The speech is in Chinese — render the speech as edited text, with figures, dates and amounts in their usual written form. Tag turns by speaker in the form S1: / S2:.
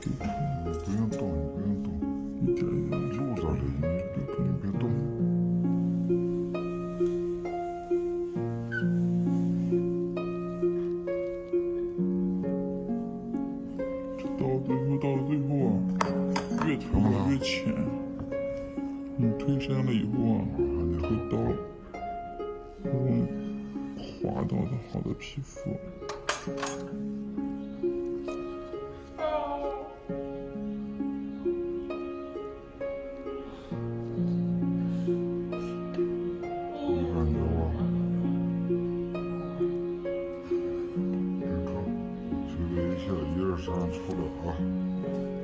S1: 给出。
S2: 不用动，不用动，
S1: 一点一点
S2: 肉在里，你别动。
S1: 到了最后啊，越推越浅。你推深了以后啊，这个刀容易划到的好的皮肤。
S2: 有感觉吧？别看，这个一下1、2、3出了啊。